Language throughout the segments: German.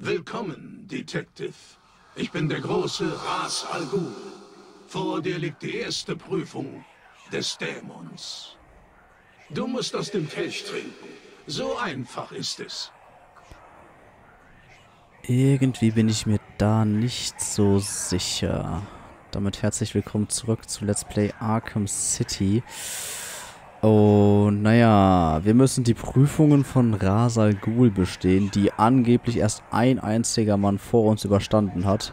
Willkommen, Detective. Ich bin der große Ras Al Ghul. Vor dir liegt die erste Prüfung des Dämons. Du musst aus dem Kelch trinken. So einfach ist es. Irgendwie bin ich mir da nicht so sicher. Damit herzlich willkommen zurück zu Let's Play Arkham City. Und naja, wir müssen die Prüfungen von Ras Al Ghul bestehen, die angeblich erst ein einziger Mann vor uns überstanden hat.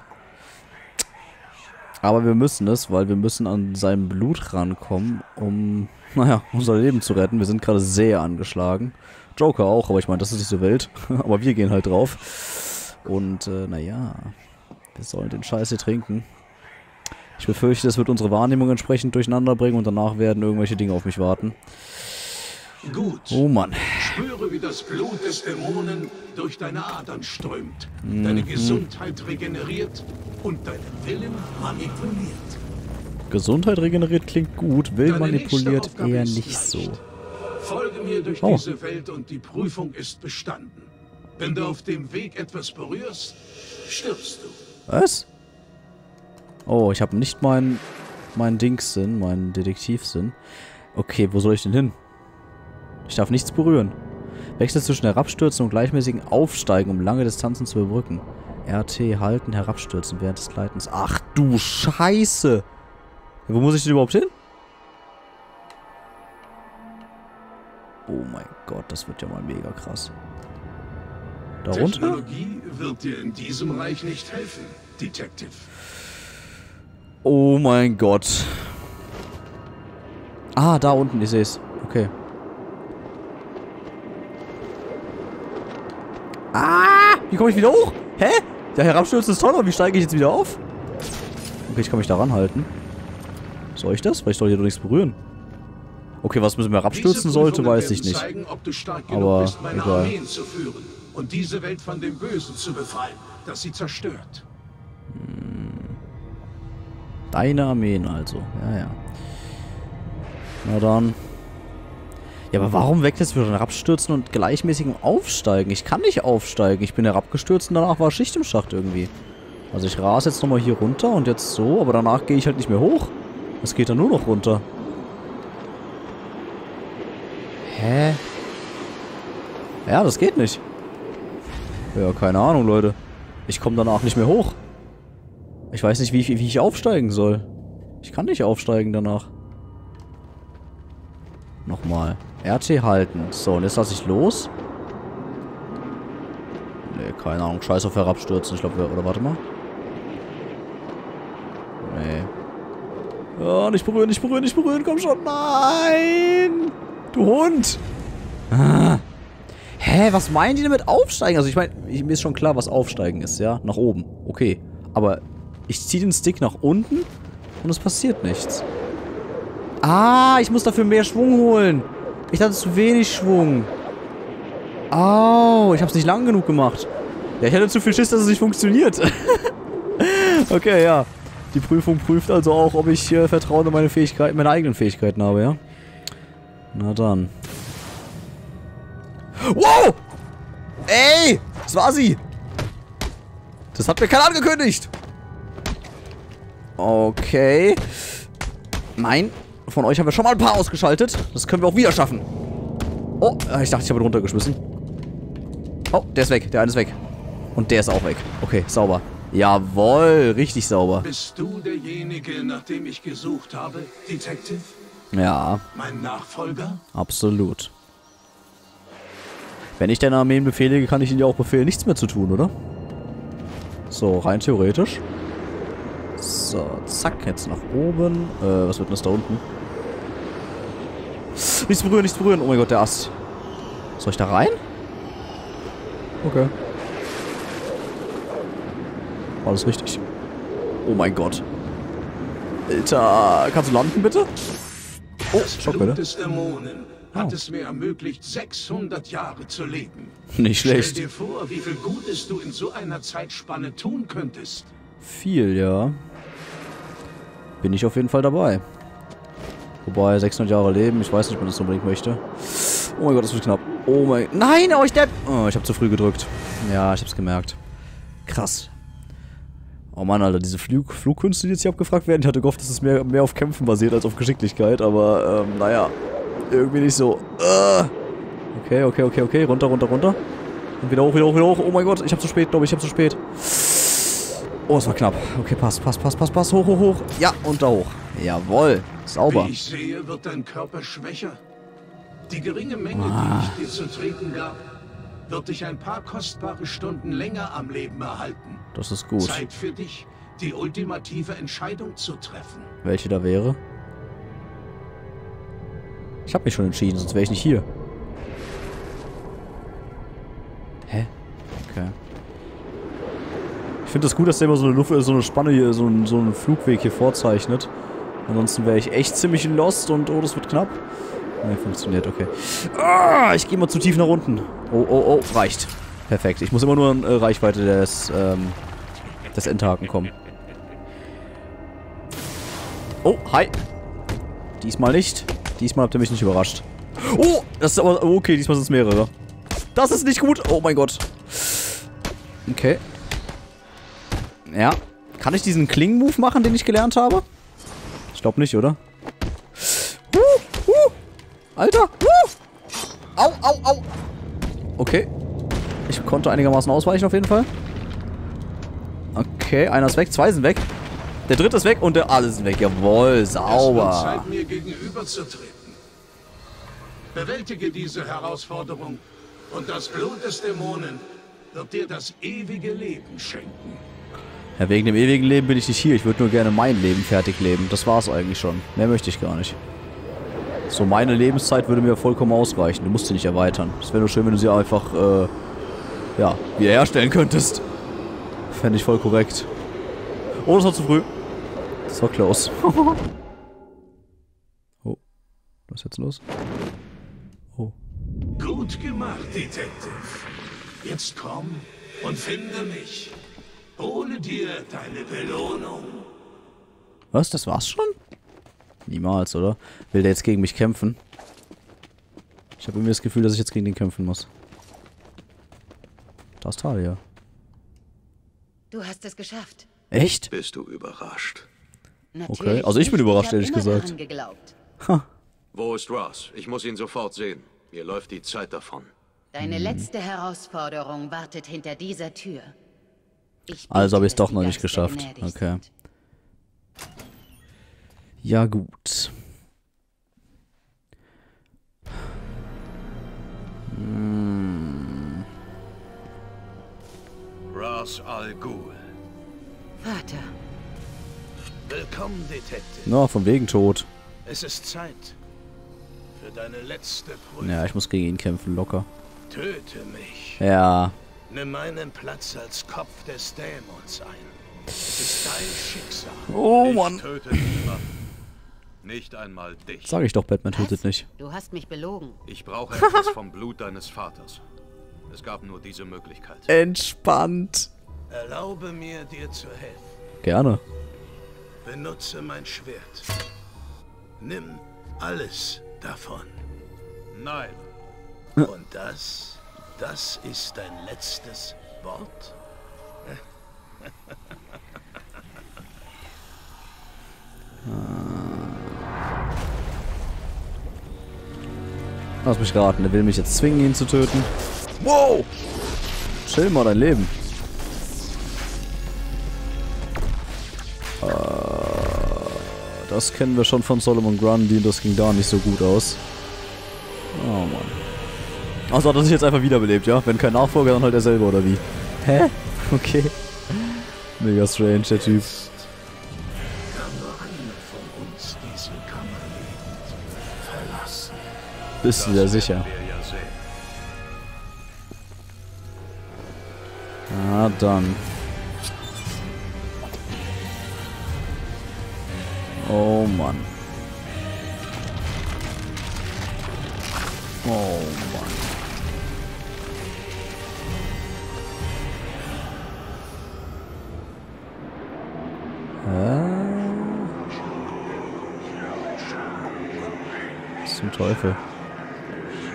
Aber wir müssen es, weil wir müssen an sein Blut rankommen, um, naja, unser Leben zu retten. Wir sind gerade sehr angeschlagen. Joker auch, aber ich meine, das ist nicht so wild. Aber wir gehen halt drauf. Und, naja, wir sollen den Scheiß hier trinken. Ich befürchte, es wird unsere Wahrnehmung entsprechend durcheinander bringen und danach werden irgendwelche Dinge auf mich warten. Gut. Oh Mann. Spüre, wie das Blut des Dämonen durch deine Adern strömt, deine Gesundheit regeneriert und deinen Willen manipuliert. Gesundheit regeneriert klingt gut, Willen manipuliert eher nicht so. Folge mir durch diese Welt und die Prüfung ist bestanden. Wenn du auf dem Weg etwas berührst, stirbst du. Was? Oh, ich habe nicht meinen Dingssinn, meinen Detektivsinn. Okay, wo soll ich denn hin? Ich darf nichts berühren. Wechsel zwischen Herabstürzen und gleichmäßigen Aufsteigen, um lange Distanzen zu überbrücken. RT halten, herabstürzen während des Gleitens. Ach du Scheiße! Wo muss ich denn überhaupt hin? Oh mein Gott, das wird ja mal mega krass. Da runter? Technologie wird dir in diesem Reich nicht helfen, Detective. Oh mein Gott. Ah, da unten, ich sehe es. Okay. Ah! Wie komme ich wieder hoch? Hä? Der Herabstürzen ist toll, aber wie steige ich jetzt wieder auf? Okay, ich kann mich da ranhalten. Soll ich das? Weil ich soll hier doch nichts berühren. Okay, was müssen wir herabstürzen sollte, weiß ich nicht. Zeigen, ob du stark Aber bist, meine egal. Armeen zu führen und diese Welt von dem Bösen zu befreien, das sie zerstört. Deine Armeen also. Ja, ja. Na dann. Ja, aber warum wechselst du wieder herabstürzen und gleichmäßigem Aufsteigen? Ich kann nicht aufsteigen. Ich bin herabgestürzt und danach war Schicht im Schacht irgendwie. Also ich rase jetzt nochmal hier runter und jetzt so, aber danach gehe ich halt nicht mehr hoch. Es geht dann nur noch runter. Hä? Ja, das geht nicht. Ja, keine Ahnung, Leute. Ich komme danach nicht mehr hoch. Ich weiß nicht, wie ich aufsteigen soll. Ich kann nicht aufsteigen danach. Nochmal. RT halten. So, und jetzt lasse ich los. Nee, keine Ahnung. Scheiß auf herabstürzen. Ich glaube, oder warte mal. Nee. Ja, nicht berühren, nicht berühren, nicht berühren. Komm schon. Nein! Du Hund! Ah. Hä, was meinen die denn mit aufsteigen? Also ich meine, mir ist schon klar, was aufsteigen ist, ja? Nach oben. Okay. Aber ich ziehe den Stick nach unten und es passiert nichts. Ah, ich muss dafür mehr Schwung holen. Ich hatte zu wenig Schwung. Au, ich habe es nicht lang genug gemacht. Ja, ich hatte zu viel Schiss, dass es nicht funktioniert. Okay, ja. Die Prüfung prüft also auch, ob ich Vertrauen in meine Fähigkeiten, meine eigenen Fähigkeiten habe, ja? Na dann. Wow! Ey! Das war sie! Das hat mir keiner angekündigt! Okay. Nein. Von euch haben wir schon mal ein paar ausgeschaltet. Das können wir auch wieder schaffen. Oh, ich dachte, ich habe ihn runtergeschmissen. Oh, der ist weg. Der eine ist weg. Und der ist auch weg. Okay, sauber. Jawohl, richtig sauber. Bist du derjenige, nach dem ich gesucht habe, Detective? Ja. Mein Nachfolger? Absolut. Wenn ich deine Armeen befehlige, kann ich ihnen ja auch befehlen, nichts mehr zu tun, oder? So, rein theoretisch. So, zack, jetzt nach oben. Was wird denn das da unten? Nichts berühren, nichts berühren. Oh mein Gott, der Ast. Soll ich da rein? Okay. War das richtig? Oh mein Gott. Alter, kannst du landen, bitte? Oh, Das Blut des Dämonen hat es mir ermöglicht, 600 Jahre zu leben. Nicht schlecht. Stell dir vor, wie viel Gutes du in so einer Zeitspanne tun könntest. Viel, ja. Bin ich auf jeden Fall dabei. Wobei, 600 Jahre leben, ich weiß nicht, ob man das unbedingt möchte. Oh mein Gott, das wird knapp. Oh mein... Nein, oh, ich habe zu früh gedrückt. Ja, ich hab's gemerkt. Krass. Oh Mann, Alter, diese Flugkünste, die jetzt hier abgefragt werden, ich hatte gehofft, dass es mehr auf Kämpfen basiert als auf Geschicklichkeit, aber, naja, irgendwie nicht so. Okay. Runter. Und wieder hoch. Oh mein Gott, ich hab zu spät, glaube ich, Oh, es war knapp. Okay, pass. Hoch. Ja, und da hoch. Jawohl. Sauber. Wie ich sehe, wird dein Körper schwächer. Die geringe Menge, die ich dir zu trinken gab, wird dich ein paar kostbare Stunden länger am Leben erhalten. Das ist gut. Zeit für dich, die ultimative Entscheidung zu treffen. Welche da wäre? Ich habe mich schon entschieden, sonst wäre ich nicht hier. Hä? Okay. Ich finde das gut, dass der immer so eine Spanne hier, so einen Flugweg hier vorzeichnet. Ansonsten wäre ich echt ziemlich lost und oh, das wird knapp. Ne, funktioniert, okay. Ich gehe mal zu tief nach unten. Oh, reicht. Perfekt. Ich muss immer nur in Reichweite des Endhaken kommen. Oh, hi. Diesmal nicht. Diesmal habt ihr mich nicht überrascht. Oh, das ist aber... Okay, diesmal sind es mehrere. Das ist nicht gut. Oh mein Gott. Okay. Ja. Kann ich diesen Klingen-Move machen, den ich gelernt habe? Ich glaube nicht, oder? Alter! Au! Okay. Ich konnte einigermaßen ausweichen auf jeden Fall. Okay, einer ist weg, zwei sind weg. Der dritte ist weg und der alle sind weg. Jawohl, sauber. Es wird Zeit, mir gegenüberzutreten. Bewältige diese Herausforderung und das Blut des Dämonen wird dir das ewige Leben schenken. Ja, wegen dem ewigen Leben bin ich nicht hier. Ich würde nur gerne mein Leben fertig leben. Das war's eigentlich schon. Mehr möchte ich gar nicht. So, meine Lebenszeit würde mir vollkommen ausreichen. Du musst sie nicht erweitern. Es wäre nur schön, wenn du sie einfach, ja, wiederherstellen könntest. Fände ich voll korrekt. Oh, das war zu früh. Das war close. Oh, was ist jetzt los? Oh. Gut gemacht, Detective. Jetzt komm und finde mich. Hole dir deine Belohnung. Was, das war's schon? Niemals, oder? Will der jetzt gegen mich kämpfen? Ich habe irgendwie das Gefühl, dass ich jetzt gegen den kämpfen muss. Da ist Talia. Du hast es geschafft. Echt? Bist du überrascht? Natürlich Okay, also ich bin nicht. überrascht, hab ehrlich immer gesagt. daran geglaubt. Wo ist Ross? Ich muss ihn sofort sehen. Mir läuft die Zeit davon. Deine letzte Herausforderung wartet hinter dieser Tür. Also habe ich es dass doch die noch nicht Geister geschafft. gnädig Okay. sind. Ja, gut. Ra's al Ghul. Vater, Willkommen, Detective. Na, von wegen tot. Es ist Zeit für deine letzte Prüfung. Ja, ich muss gegen ihn kämpfen, locker. Töte mich. Ja. Nimm meinen Platz als Kopf des Dämons ein. Es ist dein Schicksal. Oh Mann. Töte niemanden. Nicht einmal dich. Sag ich doch, Batman tötet was? nicht. Du hast mich belogen. Ich brauche etwas vom Blut deines Vaters. Es gab nur diese Möglichkeit. Entspannt. Erlaube mir, dir zu helfen. Gerne. Benutze mein Schwert. Nimm alles davon. Nein. Und das ist dein letztes Wort? Lass mich raten, der will mich jetzt zwingen, ihn zu töten. Wow! Chill mal dein Leben. Das kennen wir schon von Solomon Grundy und das ging da nicht so gut aus. Oh Mann. Also hat er sich jetzt einfach wiederbelebt, ja? Wenn kein Nachfolger, dann halt er selber, oder wie? Hä? Okay. Mega strange, der Typ. Kann nur einer von uns diese Kammer lebend verlassen. Bist du dir sicher? Wir ja sehen. Ah, dann. Oh Mann. Oh Mann. Was zum Teufel?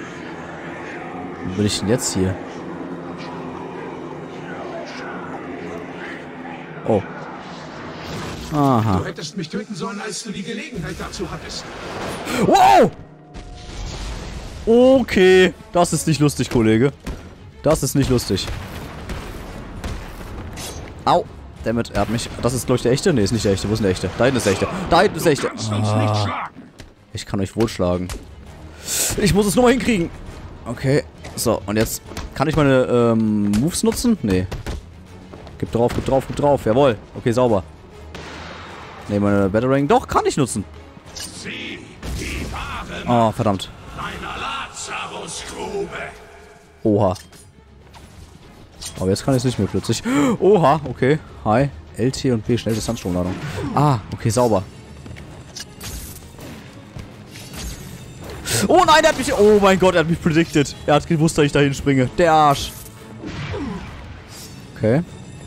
Wo bin ich denn jetzt hier? Oh. Aha. Du hättest mich töten sollen, als du die Gelegenheit dazu hattest. Wow! Okay. Das ist nicht lustig, Kollege. Das ist nicht lustig. Au. Dammit, er hat mich... Das ist, glaube ich, der echte? Ne, ist nicht der echte. Wo ist denn der echte? Da hinten ist der echte. Da hinten ist der echte. Ich kann euch wohl schlagen. Ich muss es nur mal hinkriegen. Okay. So, und jetzt... Kann ich meine Moves nutzen? Nee. Gib drauf, gib drauf, gib drauf. Jawohl. Okay, sauber. Ne, meine Batarang. Doch, kann ich nutzen. Sieh die wahre Oh, verdammt. meiner Lazarusgrube. Oha. Aber jetzt kann ich es nicht mehr plötzlich. Oha, okay. Hi. LT und B, Schnelldistanzstromladung. Ah, okay, sauber. Oh nein, er hat mich... Oh mein Gott, er hat mich predicted. Er hat gewusst, dass ich dahin springe. Der Arsch. Okay.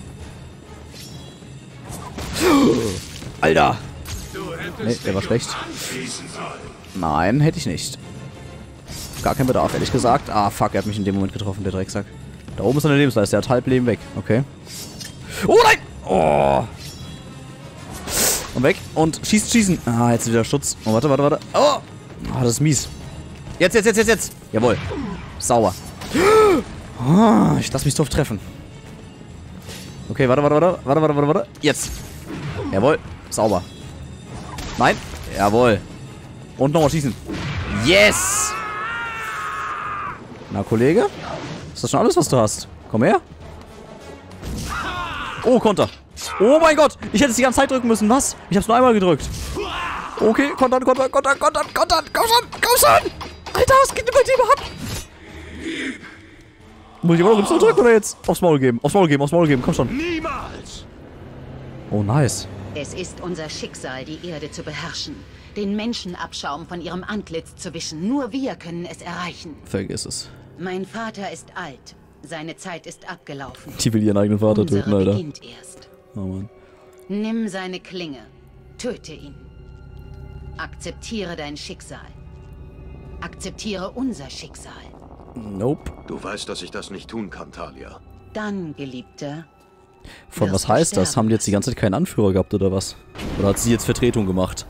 Alter. Nee, der war schlecht. Nein, hätte ich nicht. Gar kein Bedarf, ehrlich gesagt. Ah, fuck, er hat mich in dem Moment getroffen, der Drecksack. Da oben ist eine Lebensleiste, der hat halb Leben weg. Okay. Oh nein! Oh! Und weg. Und schießen, schießen. Ah, jetzt wieder Schutz. Oh, warte, warte, warte. Oh! Ah, das ist mies. Jetzt, jetzt, jetzt, jetzt, jetzt. Jawohl. Sauer. Oh, ich lass mich drauf treffen. Okay, warte, warte, warte. Warte, warte, warte, warte. Jetzt. Jawohl. Sauber. Nein. Jawohl. Und nochmal schießen. Yes! Na, Kollege? Ist das schon alles, was du hast? Komm her. Oh, Konter. Oh mein Gott. Ich hätte es die ganze Zeit drücken müssen. Was? Ich hab's nur einmal gedrückt. Okay, kontern, kontern, kontern, kontern, kontern. Komm schon, komm schon. Alter, was geht denn bei dir überhaupt? Muss ich immer noch Y drücken oder jetzt aufs Maul geben? Aufs Maul geben, aufs Maul geben. Komm schon. Niemals! Oh, nice. Es ist unser Schicksal, die Erde zu beherrschen. Den Menschenabschaum von ihrem Antlitz zu wischen. Nur wir können es erreichen. Vergiss es. Mein Vater ist alt. Seine Zeit ist abgelaufen. Die will ihren eigenen Vater töten, Unsere Alter. beginnt erst. Oh, Mann. Nimm seine Klinge. Töte ihn. Akzeptiere dein Schicksal. Akzeptiere unser Schicksal. Nope. Du weißt, dass ich das nicht tun kann, Talia. Dann, Geliebter. Von was wirst du heißt das? sterben Haben die jetzt die ganze Zeit keinen Anführer gehabt, oder was? Oder hat sie jetzt Vertretung gemacht?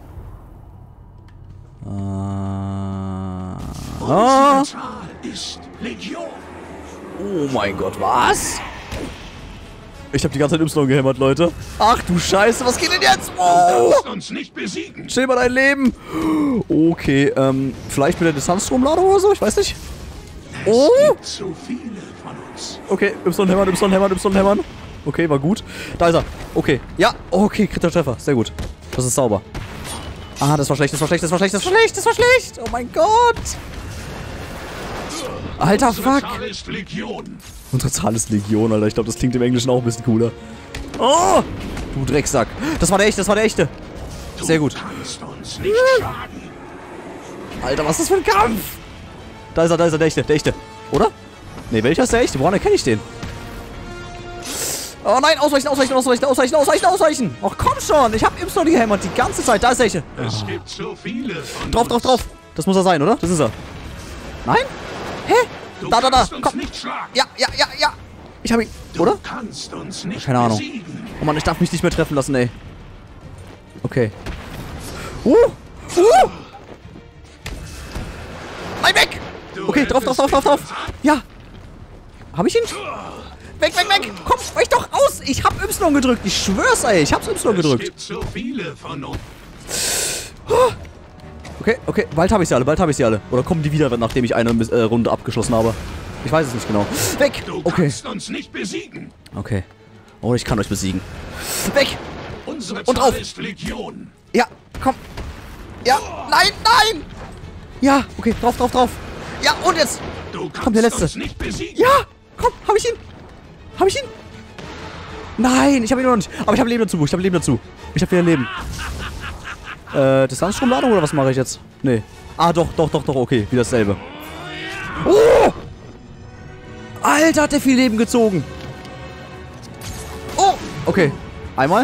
Unsere Zahl ist Legion. Oh mein Gott, was? Ich habe die ganze Zeit Y gehämmert, Leute. Ach du Scheiße, was geht denn jetzt? Oh! Du kannst uns nicht besiegen. Chill mal dein Leben. Okay, vielleicht mit der Distanzstromladung oder so? Ich weiß nicht. Oh! Es gibt zu viele von uns. Okay, Y hämmern, Y hämmern, Y hämmern. Okay, war gut. Da ist er. Okay, ja. Okay, kritischer Treffer. Sehr gut. Das ist sauber. Ah, das war schlecht, das war schlecht, das war schlecht, das war schlecht, das war schlecht. Oh mein Gott. Alter, Unsere fuck. Zahl ist Legion. Unsere Zahl ist Legion, Alter. Ich glaube, das klingt im Englischen auch ein bisschen cooler. Oh! Du Drecksack. Das war der echte, das war der echte. Sehr gut. Du kannst uns nicht schlagen. Alter, was ist das für ein Kampf? Da ist er, der echte, der echte. Oder? Ne, welcher ist der echte? Woran erkenne ich den? Oh nein, ausweichen, ausweichen, ausweichen, ausweichen, ausweichen, ausweichen. Ach komm schon, ich hab Y gehämmert die ganze Zeit. Da ist der echte. Es gibt so viele von Drauf, uns. drauf, drauf. Das muss er sein, oder? Das ist er. Nein? Hä? Du Da, kannst uns komm. nicht schlagen. Ja, ja, ja, ja. Ich hab ihn. Oder? Du kannst uns nicht Keine Ahnung. besiegen. Oh Mann, ich darf mich nicht mehr treffen lassen, ey. Okay. Nein, weg! Okay, drauf, drauf, drauf, drauf, drauf. Ja. Hab ich ihn? Weg, weg, weg! Komm, weich doch aus! Ich hab Y gedrückt. Ich schwör's, ey. Ich hab's Y Es gedrückt. gibt so viele von uns. Okay, okay. Bald habe ich sie alle, bald habe ich sie alle. Oder kommen die wieder, nachdem ich eine Runde abgeschlossen habe? Ich weiß es nicht genau. Weg! Du Okay. kannst uns nicht besiegen. Okay. Oh, ich kann euch besiegen. Weg! Unsere Und Zahl drauf. ist Legion. Ja, komm. Ja, nein, nein! Ja, okay, drauf, drauf, drauf. Ja, und jetzt! Du kannst Komm, der letzte. uns nicht besiegen. Ja! Komm, hab ich ihn! Hab ich ihn? Nein, ich hab ihn noch nicht. Aber ich hab Leben dazu, ich hab Leben dazu. Ich hab wieder Leben. Distanzstromladung oder was mache ich jetzt? Nee. Ah, doch, doch, doch, doch, okay. Wieder dasselbe. Oh! Alter, hat der viel Leben gezogen. Oh! Okay. Einmal.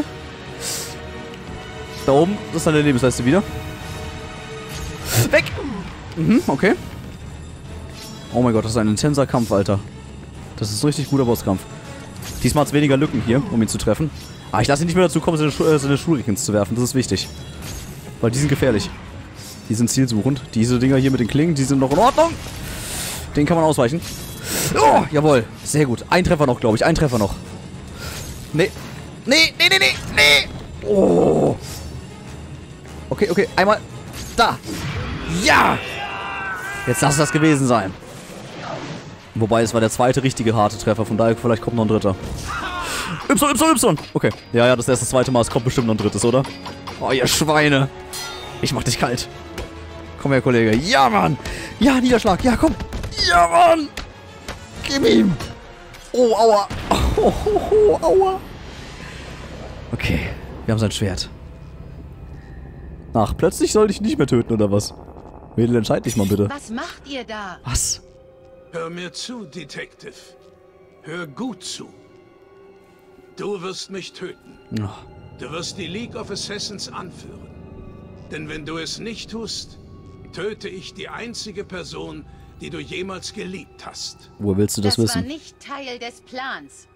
Da oben, das ist eine Lebensleiste wieder. Weg! Mhm, okay. Oh mein Gott, das ist ein intenser Kampf, Alter. Das ist ein richtig guter Bosskampf. Diesmal hat es weniger Lücken hier, um ihn zu treffen. Ah, ich lasse ihn nicht mehr dazu kommen, seine Shurikens zu werfen. Das ist wichtig. Weil die sind gefährlich. Die sind zielsuchend. Diese Dinger hier mit den Klingen, die sind noch in Ordnung. Den kann man ausweichen. Oh, jawohl. Sehr gut. Ein Treffer noch, glaube ich. Ein Treffer noch. Nee. Nee. Oh. Okay, okay. Einmal. Da. Ja. Jetzt lass es das gewesen sein. Wobei, es war der zweite richtige harte Treffer. Von daher, vielleicht kommt noch ein dritter. Y. Okay. Ja, das ist erst das zweite Mal. Es kommt bestimmt noch ein drittes, oder? Oh, ihr Schweine. Ich mach dich kalt. Komm her, Kollege. Ja, Mann. Ja, Niederschlag. Ja, komm. Ja, Mann. Gib ihm. Oh, aua. Oh, aua. Okay. Wir haben sein Schwert. Ach, plötzlich soll ich nicht mehr töten, oder was? Mädel, entscheid dich mal bitte. Was macht ihr da? Was? Hör mir zu, Detective. Hör gut zu. Du wirst mich töten. Oh. Du wirst die League of Assassins anführen. Denn wenn du es nicht tust, töte ich die einzige Person, die du jemals geliebt hast. Woher willst du das wissen? Das war nicht Teil des Plans.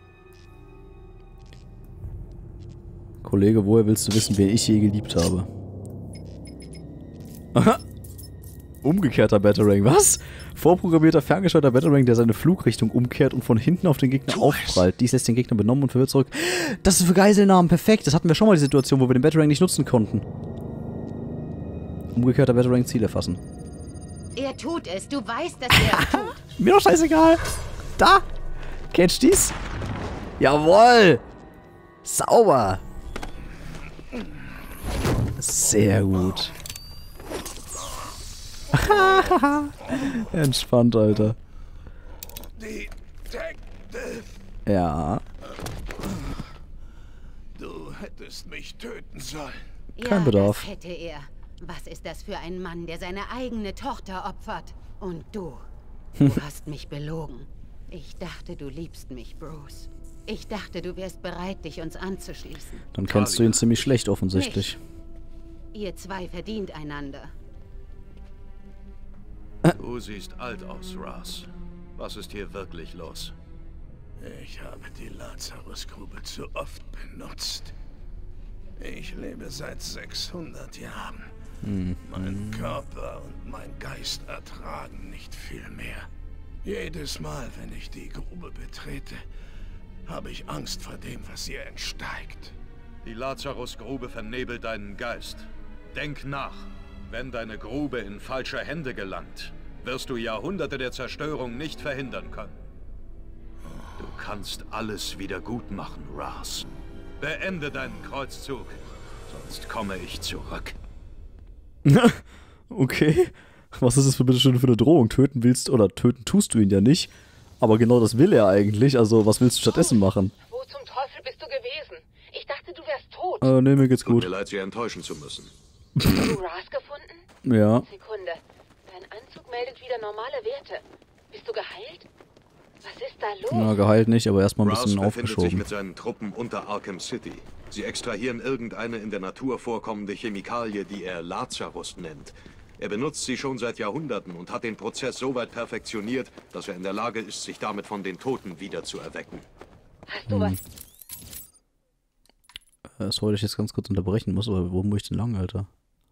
Kollege, woher willst du wissen, wer ich je geliebt habe? Aha. Umgekehrter Batarang. Was? Vorprogrammierter, ferngesteuerter Batarang, der seine Flugrichtung umkehrt und von hinten auf den Gegner aufprallt. Dies lässt den Gegner benommen und verwirrt zurück. Das ist für Geiselnahmen perfekt. Das hatten wir schon mal die Situation, wo wir den Batarang nicht nutzen konnten. Umgekehrter Batarang, Ziel erfassen. Er tut es. Du weißt, dass er es tut. Mir doch scheißegal. Da. Catch dies. Jawohl. Sauber. Sehr gut. Entspannt, Alter. Detective. Ja. Du hättest mich töten sollen. Kein Bedarf. Das hätte er. Was ist das für ein Mann, der seine eigene Tochter opfert? Und du hast mich belogen. Ich dachte, du liebst mich, Bruce. Ich dachte, du wärst bereit, dich uns anzuschließen. Dann kennst du ihn ziemlich schlecht, offensichtlich. Nicht. Ihr zwei verdient einander. Du siehst alt aus, Ras. Was ist hier wirklich los? Ich habe die Lazarusgrube zu oft benutzt. Ich lebe seit 600 Jahren. Mein Körper und mein Geist ertragen nicht viel mehr. Jedes Mal, wenn ich die Grube betrete, habe ich Angst vor dem, was ihr entsteigt. Die Lazarusgrube vernebelt deinen Geist. Denk nach. Wenn deine Grube in falsche Hände gelangt, wirst du Jahrhunderte der Zerstörung nicht verhindern können. Du kannst alles wieder gut machen, Ras. Beende deinen Kreuzzug, sonst komme ich zurück. Okay. Was ist das für eine Drohung? Töten willst oder töten tust du ihn ja nicht. Aber genau das will er eigentlich. Also, was willst du stattdessen machen? Wo zum Teufel bist du gewesen? Ich dachte, du wärst tot. Nee, mir geht's gut. Tut mir leid, Sie enttäuschen zu müssen. Hast du Ras gefunden? Ja. Sekunde. Dein Anzug meldet wieder normale Werte. Bist du geheilt? Was ist da los? Na, geheilt nicht, aber erstmal ein Ras bisschen befindet sich aufgeschoben. mit seinen Truppen unter Arkham City. Sie extrahieren irgendeine in der Natur vorkommende Chemikalie, die er Lazarus nennt. Er benutzt sie schon seit Jahrhunderten und hat den Prozess so weit perfektioniert, dass er in der Lage ist, sich damit von den Toten wieder zu erwecken. Hast du was Das wollte ich jetzt ganz kurz unterbrechen muss, aber wo muss ich denn lang, Alter?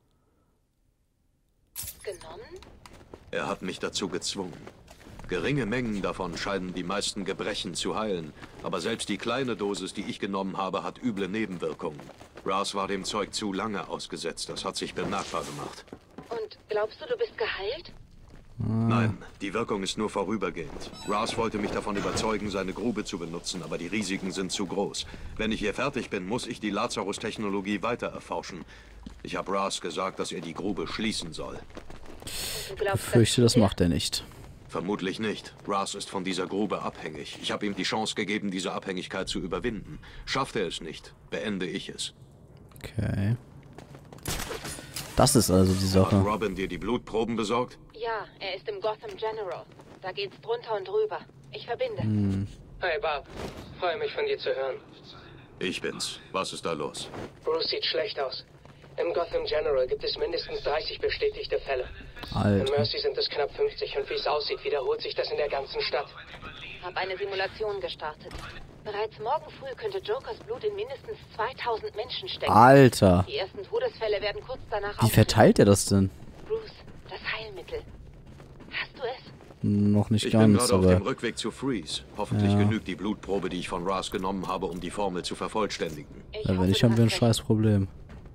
genommen? Er hat mich dazu gezwungen. Geringe Mengen davon scheinen die meisten Gebrechen zu heilen, aber selbst die kleine Dosis, die ich genommen habe, hat üble Nebenwirkungen. Ras war dem Zeug zu lange ausgesetzt, das hat sich bemerkbar gemacht. Und glaubst du, du bist geheilt? Nein, die Wirkung ist nur vorübergehend. Ras wollte mich davon überzeugen, seine Grube zu benutzen, aber die Risiken sind zu groß. Wenn ich hier fertig bin, muss ich die Lazarus-Technologie weiter erforschen. Ich habe Ras gesagt, dass er die Grube schließen soll. Und du glaubst, Ich fürchte, das macht er nicht. Vermutlich nicht. Ras ist von dieser Grube abhängig. Ich habe ihm die Chance gegeben, diese Abhängigkeit zu überwinden. Schafft er es nicht, beende ich es. Okay. Das ist also die Hat Sache. Robin dir die Blutproben besorgt? Ja, er ist im Gotham General. Da geht's drunter und drüber. Ich verbinde. Hi Bob, freue mich von dir zu hören. Ich bin's. Was ist da los? Bruce sieht schlecht aus. Im Gotham General gibt es mindestens 30 bestätigte Fälle. In Alter. Mercy sind es knapp 50 und wie es aussieht, wiederholt sich das in der ganzen Stadt. Hab eine Simulation gestartet. Bereits morgen früh könnte Jokers Blut in mindestens 2000 Menschen stecken. Alter. Die ersten Todesfälle werden kurz danach Wie verteilt er das denn? Bruce, das Heilmittel. Hast du es? Noch nicht Ich bin ganz, gerade auf aber... dem Rückweg zu Freeze. Hoffentlich genügt die Blutprobe, die ich von Ras genommen habe, um die Formel zu vervollständigen. Ja, wenn nicht, haben wir ein scheiß Problem.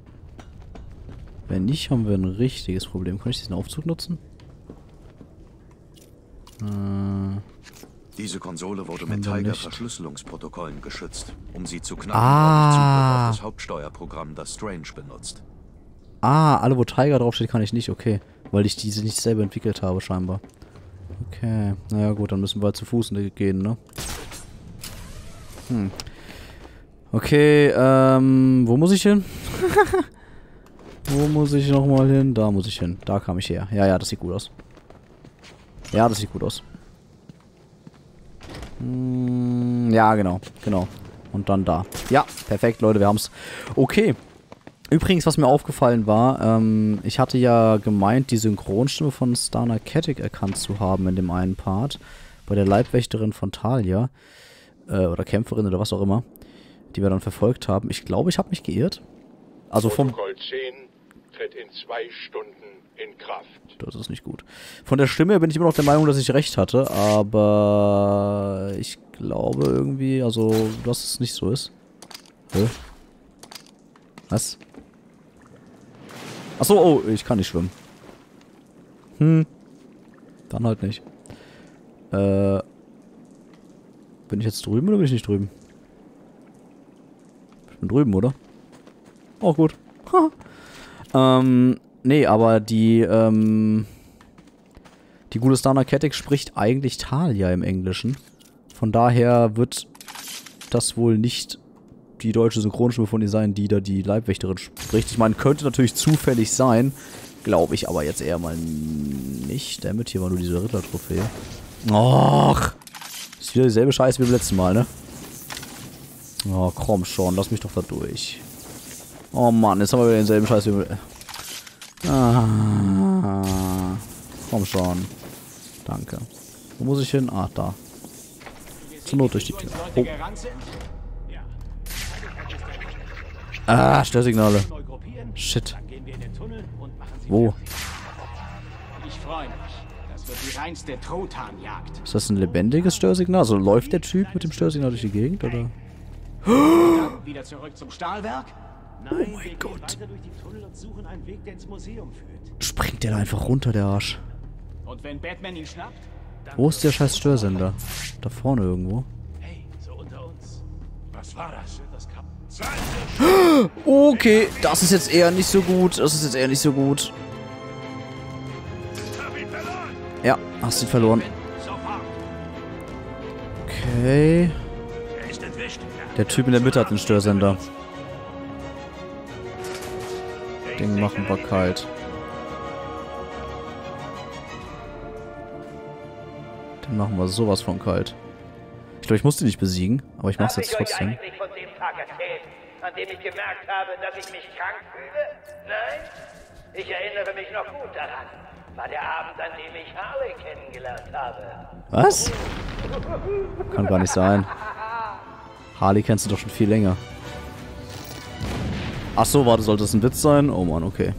Wenn nicht, haben wir ein richtiges Problem. Kann ich diesen Aufzug nutzen? Diese Konsole wurde mit wir nicht. Tiger-Verschlüsselungsprotokollen geschützt. Um sie zu knacken, Ah. brauche ich Zugriff auf das Hauptsteuerprogramm, das Strange benutzt. Ah, alle, wo Tiger draufsteht, kann ich nicht. Okay. Weil ich diese nicht selber entwickelt habe, scheinbar. Okay. Naja, gut, dann müssen wir halt zu Fuß gehen, ne? Okay, wo muss ich hin? Wo muss ich nochmal hin? Da muss ich hin. Da kam ich her. Ja, ja, das sieht gut aus. Ja, das sieht gut aus. Ja, genau. Genau. Und dann da. Ja, perfekt, Leute, wir haben's. Okay. Übrigens, was mir aufgefallen war, ich hatte ja gemeint, die Synchronstimme von Stana Katic erkannt zu haben in dem einen Part. Bei der Leibwächterin von Talia. Oder Kämpferin oder was auch immer. Die wir dann verfolgt haben. Ich glaube, ich habe mich geirrt. Also vom... Protokoll 10 tritt in 2 Stunden in Kraft. Das ist nicht gut. Von der Stimme bin ich immer noch der Meinung, dass ich recht hatte, aber ich glaube irgendwie, also, dass es nicht so ist. Hä? Was? Achso, oh, ich kann nicht schwimmen. Dann halt nicht. Bin ich jetzt drüben oder bin ich nicht drüben? Ich bin drüben, oder? Oh, gut. Nee, aber die gute Stana Katic spricht eigentlich Talia im Englischen. Von daher wird das wohl nicht die deutsche Synchronstimme von ihr sein, die da die Leibwächterin spricht. Ich meine, könnte natürlich zufällig sein. Glaube ich aber jetzt eher mal nicht. Damit hier war nur diese Ritter-Trophäe. Och! Ist wieder dieselbe Scheiße wie beim letzten Mal, ne? Oh, komm schon, lass mich doch da durch. Oh Mann, jetzt haben wir wieder denselben Scheiß wie... Komm schon. Danke. Wo muss ich hin? Ah, da. Zur Not durch die Tür. Oh. Ah, Störsignale. Shit. Wo? Ich freue mich. Das wird die reinste Trotanjagd. Ist das ein lebendiges Störsignal? Also läuft der Typ mit dem Störsignal durch die Gegend, oder? Wieder zurück zum Stahlwerk? Oh mein Gott. Springt der da einfach runter, der Arsch. Und wenn Batman ihn schnappt? Wo ist der scheiß Störsender? Da vorne irgendwo. Hey, so unter uns. Was war das? Okay, das ist jetzt eher nicht so gut. Das ist jetzt eher nicht so gut. Ja, hast ihn verloren. Okay. Der Typ in der Mitte hat den Störsender. Den machen wir kalt. Den machen wir sowas von kalt. Ich glaube, ich muss den nicht besiegen, aber ich mach's jetzt trotzdem. Habe ich euch eigentlich von dem Tag erzählt, an dem ich gemerkt habe, dass ich mich krank fühle? Nein? Ich erinnere mich noch gut daran. War der Abend, an dem ich Harley kennengelernt habe. Was? Kann gar nicht sein. Harley kennst du doch schon viel länger. Ach so, warte, sollte das ein Witz sein? Oh Mann, okay.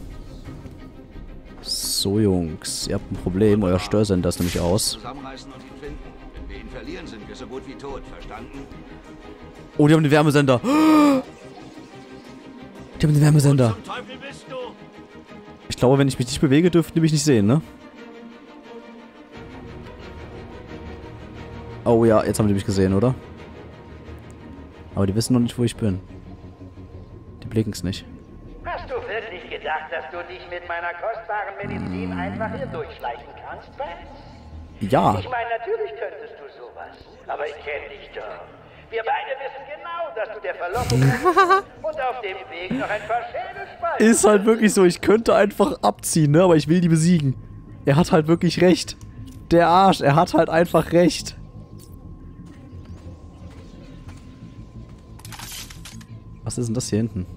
So, Jungs, ihr habt ein Problem. Euer Störsender ist nämlich aus. Zusammenreißen und ihn finden. Wenn wir ihn verlieren, sind wir so gut wie tot. Verstanden? Oh, die haben den Wärmesender. Die haben den Wärmesender. Ich glaube, wenn ich mich nicht bewege, dürften die mich nicht sehen, ne? Oh ja, jetzt haben die mich gesehen, oder? Aber die wissen noch nicht, wo ich bin. Die blicken es nicht. Hast du wirklich gedacht, dass du dich mit meiner kostbaren Medizin einfach hier durchschleichen kannst, Bats? Ja. Ich meine, natürlich könntest du sowas. Aber ich kenne dich doch. Wir beide wissen genau, dass du der Verlockung und auf dem Weg noch ein paar Schädel speist. Ist halt wirklich so, ich könnte einfach abziehen, ne? Aber ich will die besiegen. Er hat halt wirklich recht. Der Arsch, er hat halt einfach recht. Was ist denn das hier hinten?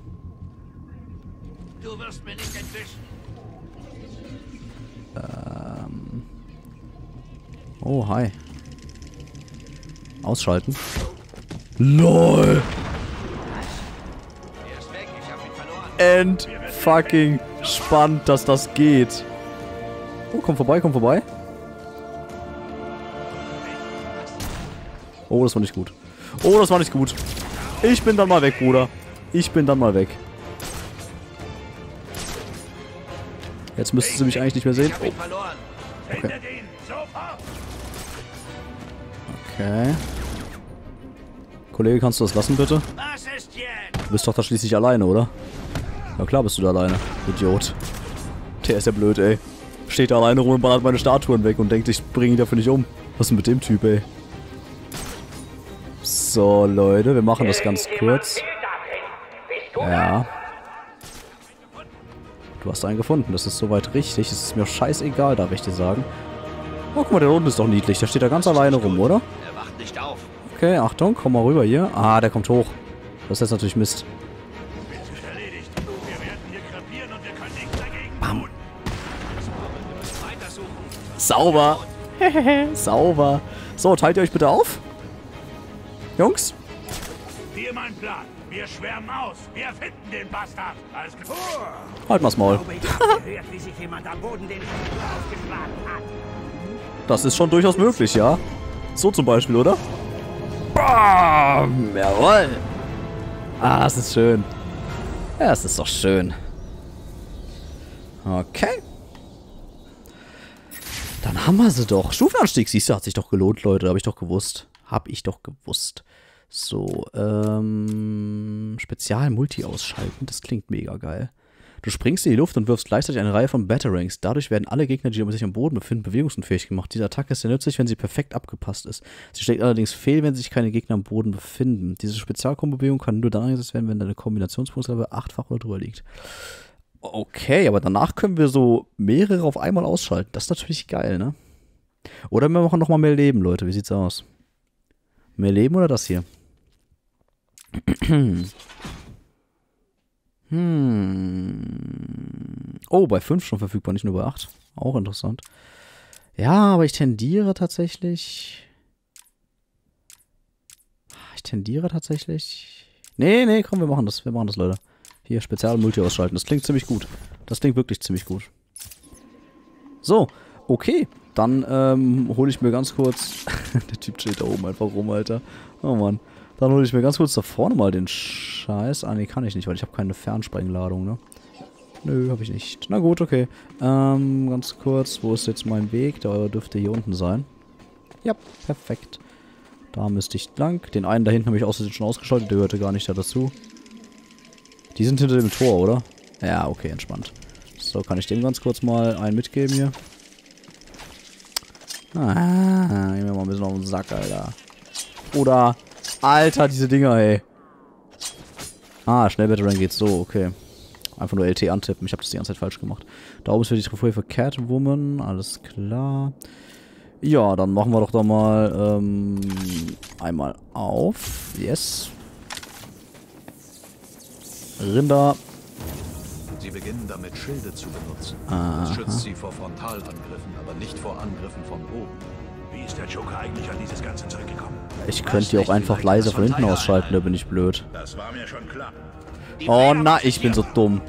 Du wirst mir nicht entwischen. Oh, hi. Ausschalten. LOL. Fucking spannend, dass das geht. Oh, komm vorbei, komm vorbei. Oh, das war nicht gut. Oh, das war nicht gut. Ich bin dann mal weg, Bruder. Ich bin dann mal weg. Jetzt müssten sie mich eigentlich nicht mehr sehen. Oh. Okay. Okay. Kollege, kannst du das lassen, bitte? Du bist doch da schließlich alleine, oder? Ja klar bist du da alleine. Idiot. Der ist ja blöd, ey. Steht da alleine rum und ballert meine Statuen weg und denkt, ich bringe ihn dafür nicht um. Was ist denn mit dem Typ, ey? So, Leute, wir machen das ganz kurz. Ja. Du hast einen gefunden, das ist soweit richtig. Es ist mir scheißegal, darf ich dir sagen. Oh, guck mal, der unten ist doch niedlich. Der steht da ganz alleine rum, oder? Er wacht nicht auf. Okay, Achtung, komm mal rüber hier. Ah, der kommt hoch. Das ist jetzt natürlich Mist. Bam. Sauber. Sauber. So, teilt ihr euch bitte auf? Jungs? Hier mein Plan. Wir schwärmen aus. Wir finden den Bastard. Alles klar. Halt mal's Maul. Das ist schon durchaus möglich, ja? So zum Beispiel, oder? Bam! Jawohl! Ah, das ist schön. Ja, das ist doch schön. Okay. Dann haben wir sie doch. Stufenanstieg, siehst du, hat sich doch gelohnt, Leute. Hab ich doch gewusst. So, Spezial-Multi ausschalten. Das klingt mega geil. Du springst in die Luft und wirfst gleichzeitig eine Reihe von Batarangs. Dadurch werden alle Gegner, die sich am Boden befinden, bewegungsunfähig gemacht. Diese Attacke ist sehr nützlich, wenn sie perfekt abgepasst ist. Sie schlägt allerdings fehl, wenn sich keine Gegner am Boden befinden. Diese Spezialkombo-Bewegung kann nur dann eingesetzt werden, wenn deine Kombinationspunktlevel 8-fach oder drüber liegt. Okay, aber danach können wir so mehrere auf einmal ausschalten. Das ist natürlich geil, ne? Oder wir machen nochmal mehr Leben, Leute. Wie sieht's aus? Mehr Leben oder das hier? Oh, bei 5 schon verfügbar, nicht nur bei 8. Auch interessant. Ja, aber ich tendiere tatsächlich... Nee, komm, wir machen das, Leute. Hier, Spezial-Multi ausschalten. Das klingt ziemlich gut. Das klingt wirklich ziemlich gut. So, okay. Dann hole ich mir ganz kurz... Der Typ steht da oben einfach rum, Alter. Oh Mann. Dann hole ich mir ganz kurz da vorne mal den Scheiß. Ah, nee, kann ich nicht, weil ich habe keine Fernsprengladung, ne? Nö, habe ich nicht. Na gut, okay. Ganz kurz, wo ist jetzt mein Weg? Der dürfte hier unten sein. Ja, perfekt. Da müsste ich lang. Den einen da hinten habe ich außerdem schon ausgeschaltet, der gehörte gar nicht da dazu. Die sind hinter dem Tor, oder? Ja, okay, entspannt. So, kann ich dem ganz kurz mal einen mitgeben hier? Ah, gehen wir mal ein bisschen auf den Sack, Alter. Oder... Alter, diese Dinger, ey. Ah, Schnellbetterang geht so, okay. Einfach nur LT antippen. Ich habe das die ganze Zeit falsch gemacht. Da oben ist für die Trophäe für Catwoman. Alles klar. Ja, dann machen wir doch da mal einmal auf. Yes. Rinder. Sie beginnen damit, Schilde zu benutzen. Aha. Das schützt sie vor Frontalangriffen, aber nicht vor Angriffen von oben. Wie ist der Joker eigentlich an dieses ganze Zeug gekommen? Ich könnte die auch einfach leise von hinten ausschalten, da bin ich blöd. Das war mir schon klar. Oh na, ich bin so dumm.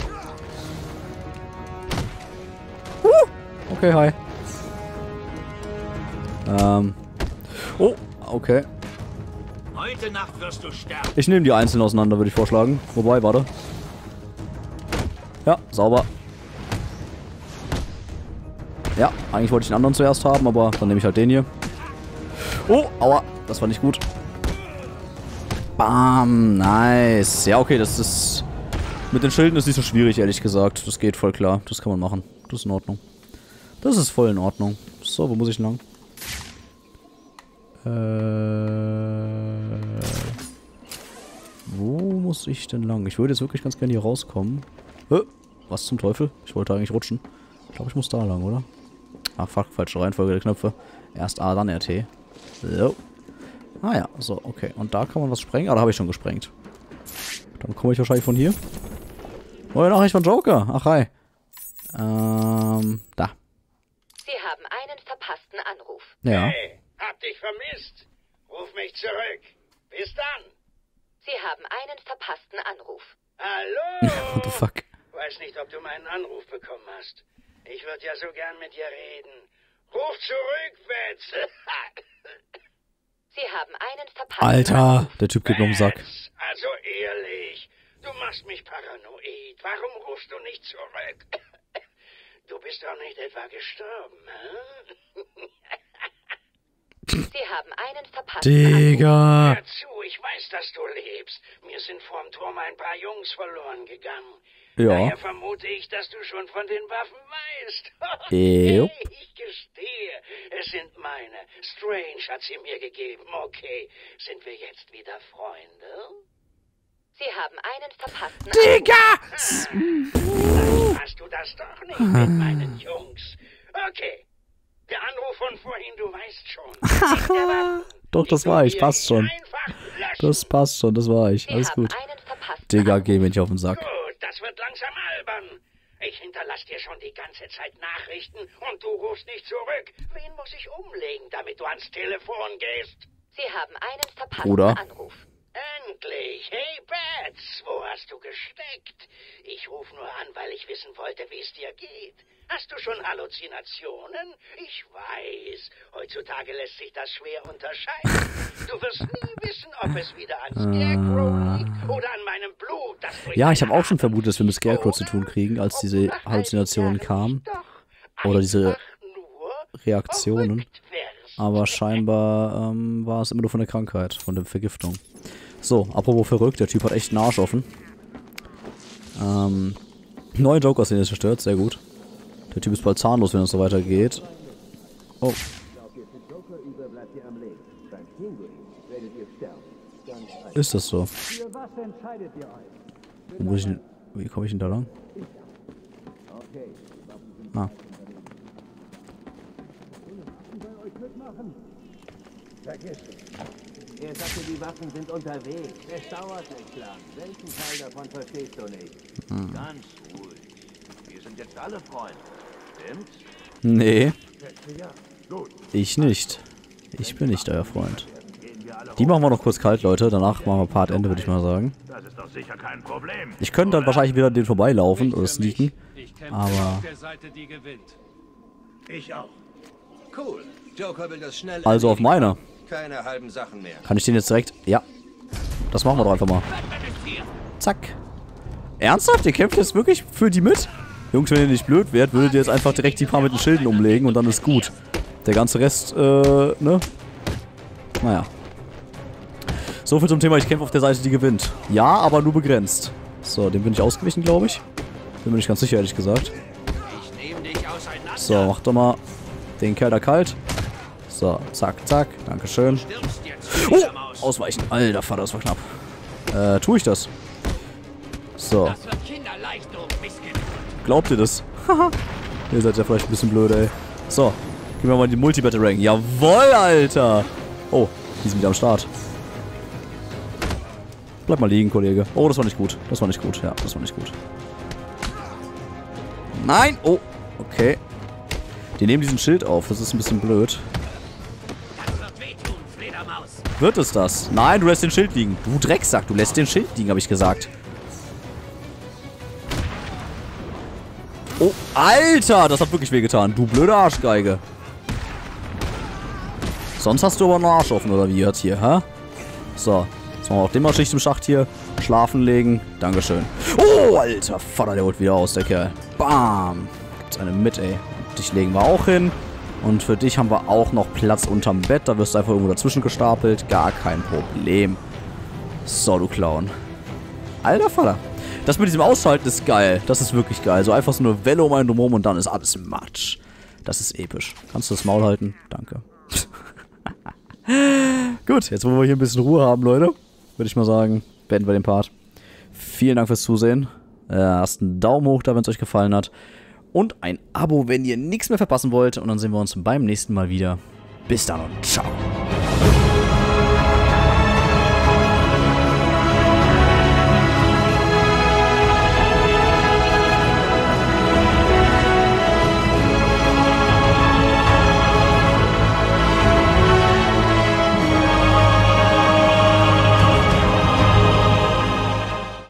Okay, hi. Oh, okay. Heute Nacht wirst du sterben. Ich nehme die einzeln auseinander, würde ich vorschlagen. Wobei, warte. Ja, sauber. Ja, eigentlich wollte ich den anderen zuerst haben, aber dann nehme ich halt den hier. Oh, aua, das war nicht gut. Bam, nice. Ja, okay, das ist... Mit den Schilden ist nicht so schwierig, ehrlich gesagt. Das geht voll klar. Das kann man machen. Das ist in Ordnung. Das ist voll in Ordnung. So, wo muss ich denn lang? Wo muss ich denn lang? Ich würde jetzt wirklich ganz gerne hier rauskommen. Was zum Teufel? Ich wollte eigentlich rutschen. Ich glaube, ich muss da lang, oder? Ach, fuck, falsche Reihenfolge der Knöpfe. Erst A, dann RT. So. Ah ja, so, okay. Und da kann man was sprengen? Ah, da habe ich schon gesprengt. Dann komme ich wahrscheinlich von hier. Neue Nachricht von Joker. Ach, hi. Da. Sie haben einen verpassten Anruf. Ja. Hey, hab dich vermisst. Wo Ruf mich zurück. Bis dann. Sie haben einen verpassten Anruf. Hallo? What the fuck? Weiß nicht, ob du meinen Anruf bekommen hast. Ich würde ja so gern mit dir reden. Ruf zurück, Betz. Sie haben einen verpassten Alter, der Typ geht mir um den Sack. Also ehrlich, du machst mich paranoid. Warum rufst du nicht zurück? Du bist doch nicht etwa gestorben, hä? Sie haben einen verpassten Digga. Hör zu, ich weiß, dass du lebst. Mir sind vorm Turm ein paar Jungs verloren gegangen. Ja. Daher vermute ich, dass du schon von den Waffen weißt. Jupp. Ich gestehe, es sind meine. Strange hat sie mir gegeben. Okay, sind wir jetzt wieder Freunde? Sie haben einen verpassten Digga! Dann hast du das doch nicht mit meinen Jungs. Okay. Der Anruf von vorhin, du weißt schon. Doch, das war ich. Passt schon. Das passt schon, das war ich. Alles gut. Digga, geh mir nicht auf den Sack. Gut, das wird langsam albern. Ich hinterlasse dir schon die ganze Zeit Nachrichten und du rufst nicht zurück. Wen muss ich umlegen, damit du ans Telefon gehst? Sie haben einen verpassten Anruf. Endlich! Hey, Bats, wo hast du gesteckt? Ich rufe nur an, weil ich wissen wollte, wie es dir geht. Hast du schon Halluzinationen? Ich weiß. Heutzutage lässt sich das schwer unterscheiden. Du wirst nie wissen, ob es wieder an Scarecrow liegt oder an meinem Blut. Das Ja, ich habe auch schon vermutet, dass wir mit Scarecrow zu tun kriegen, als diese Halluzinationen kamen. Oder diese Reaktionen. Aber scheinbar war es immer nur von der Krankheit, von der Vergiftung. So, apropos verrückt, der Typ hat echt einen Arsch offen. Neue Joker-Szene ist zerstört, sehr gut. Der Typ ist bald zahnlos, wenn es so weitergeht. Oh. Ist das so? Wo muss ich denn, wie komme ich denn da lang? Ah. Er sagte, die Waffen sind unterwegs. Es dauert nicht lang. Welchen Teil davon verstehst du nicht? Ganz ruhig. Wir sind jetzt alle Freunde. Stimmt's? Nee. Ich nicht. Ich bin nicht euer Freund. Die machen wir noch kurz kalt, Leute. Danach machen wir Part Ende, würde ich mal sagen. Das ist doch sicher kein Problem. Ich könnte dann wahrscheinlich wieder an den vorbeilaufen oder sneaken. Aber... Ich auch. Cool. Joker will das schnell. Also auf meiner. Keine halben Sachen mehr. Kann ich den jetzt direkt... Ja. Das machen wir doch einfach mal. Zack. Ernsthaft? Ihr kämpft jetzt wirklich für die mit? Jungs, wenn ihr nicht blöd wärt, würdet ihr jetzt einfach direkt die paar mit den Schilden umlegen und dann ist gut. Der ganze Rest, ne? Naja. So viel zum Thema, ich kämpfe auf der Seite, die gewinnt. Ja, aber nur begrenzt. So, dem bin ich ausgewichen, glaube ich. Bin mir nicht ganz sicher, ehrlich gesagt. So, mach doch mal den Kerl da kalt. So, zack, zack. Dankeschön. Oh, ausweichen. Alter Vater, das war knapp. Tue ich das? So. Glaubt ihr das? Haha. Ihr seid ja vielleicht ein bisschen blöd, ey. So. Gehen wir mal in die Multi-Battle-Rank. Jawoll, Alter. Oh, die sind wieder am Start. Bleib mal liegen, Kollege. Oh, das war nicht gut. Das war nicht gut. Ja, das war nicht gut. Nein! Oh, okay. Die nehmen diesen Schild auf. Das ist ein bisschen blöd. Wird es das? Nein, du lässt den Schild liegen. Du Drecksack, du lässt den Schild liegen, habe ich gesagt. Oh, Alter, das hat wirklich wehgetan. Du blöde Arschgeige. Sonst hast du aber einen Arsch offen, oder wie jetzt hier, hä? So, jetzt machen wir auch den mal Schicht im Schacht hier. Schlafen legen. Dankeschön. Oh, alter Vater, der holt wieder aus, der Kerl. Bam. Gibt's eine mit, ey. Und dich legen wir auch hin. Und für dich haben wir auch noch Platz unterm Bett. Da wirst du einfach irgendwo dazwischen gestapelt. Gar kein Problem. So, du Clown. Alter Vater. Das mit diesem Ausschalten ist geil. Das ist wirklich geil. So einfach so eine Welle um einen drumherum und dann ist alles Matsch. Das ist episch. Kannst du das Maul halten? Danke. Gut, jetzt wo wir hier ein bisschen Ruhe haben, Leute, würde ich mal sagen, beenden wir den Part. Vielen Dank fürs Zusehen. Lasst einen Daumen hoch da, wenn es euch gefallen hat. Und ein Abo, wenn ihr nichts mehr verpassen wollt. Und dann sehen wir uns beim nächsten Mal wieder. Bis dann und ciao.